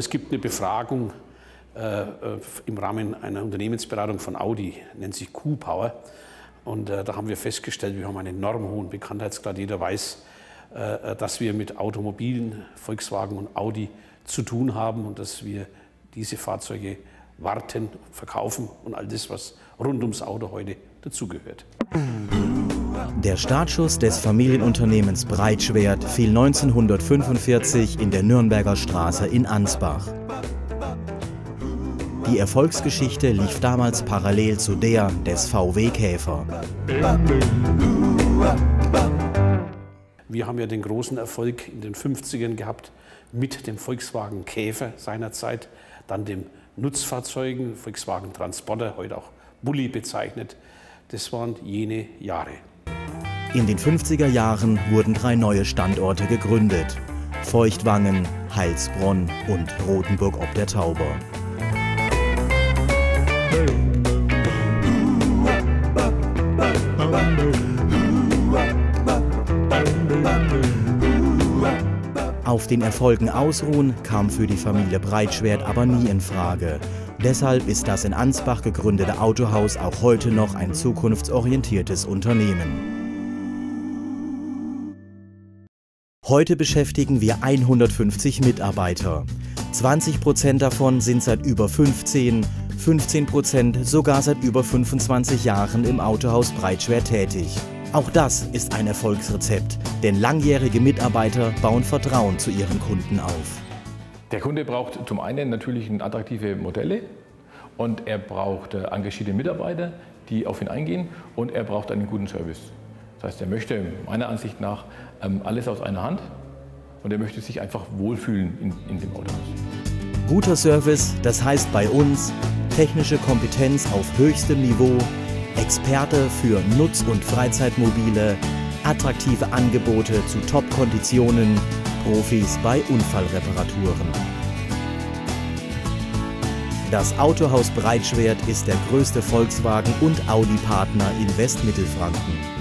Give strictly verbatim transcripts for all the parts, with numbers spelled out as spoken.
Es gibt eine Befragung äh, im Rahmen einer Unternehmensberatung von Audi, nennt sich Q-Power. Und äh, da haben wir festgestellt, wir haben einen enorm hohen Bekanntheitsgrad. Jeder weiß, äh, dass wir mit Automobilen, Volkswagen und Audi zu tun haben und dass wir diese Fahrzeuge warten, verkaufen und all das, was rund ums Auto heute dazugehört. Der Startschuss des Familienunternehmens Breitschwert fiel neunzehnhundertfünfundvierzig in der Nürnberger Straße in Ansbach. Die Erfolgsgeschichte lief damals parallel zu der des V W Käfer. Wir haben ja den großen Erfolg in den fünfzigern gehabt mit dem Volkswagen Käfer seinerzeit, dann dem Nutzfahrzeugen, Volkswagen Transporter, heute auch Bulli bezeichnet. Das waren jene Jahre. In den fünfziger Jahren wurden drei neue Standorte gegründet: Feuchtwangen, Heilsbronn und Rothenburg ob der Tauber. Auf den Erfolgen ausruhen kam für die Familie Breitschwert aber nie in Frage. Deshalb ist das in Ansbach gegründete Autohaus auch heute noch ein zukunftsorientiertes Unternehmen. Heute beschäftigen wir hundertfünfzig Mitarbeiter. zwanzig Prozent davon sind seit über fünfzehn, fünfzehn Prozent sogar seit über fünfundzwanzig Jahren im Autohaus Breitschwert tätig. Auch das ist ein Erfolgsrezept, denn langjährige Mitarbeiter bauen Vertrauen zu ihren Kunden auf. Der Kunde braucht zum einen natürlich attraktive Modelle und er braucht engagierte Mitarbeiter, die auf ihn eingehen, und er braucht einen guten Service. Das heißt, er möchte meiner Ansicht nach alles aus einer Hand und er möchte sich einfach wohlfühlen in, in dem Autohaus. Guter Service, das heißt bei uns technische Kompetenz auf höchstem Niveau, Experte für Nutz- und Freizeitmobile, attraktive Angebote zu Top-Konditionen, Profis bei Unfallreparaturen. Das Autohaus Breitschwert ist der größte Volkswagen- und Audi-Partner in Westmittelfranken.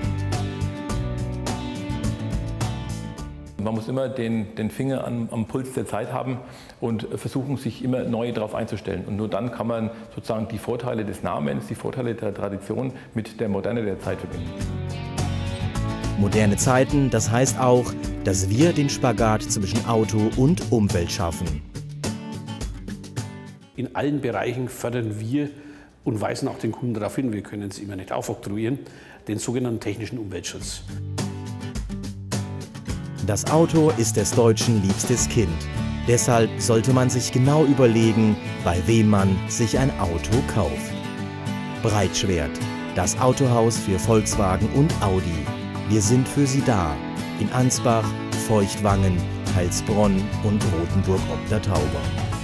Man muss immer den, den Finger am, am Puls der Zeit haben und versuchen, sich immer neu darauf einzustellen. Und nur dann kann man sozusagen die Vorteile des Namens, die Vorteile der Tradition mit der Moderne der Zeit verbinden. Moderne Zeiten, das heißt auch, dass wir den Spagat zwischen Auto und Umwelt schaffen. In allen Bereichen fördern wir und weisen auch den Kunden darauf hin, wir können es immer nicht aufoktroyieren, den sogenannten technischen Umweltschutz. Das Auto ist des Deutschen liebstes Kind. Deshalb sollte man sich genau überlegen, bei wem man sich ein Auto kauft. Breitschwert, das Autohaus für Volkswagen und Audi. Wir sind für Sie da. In Ansbach, Feuchtwangen, Heilsbronn und Rothenburg ob der Tauber.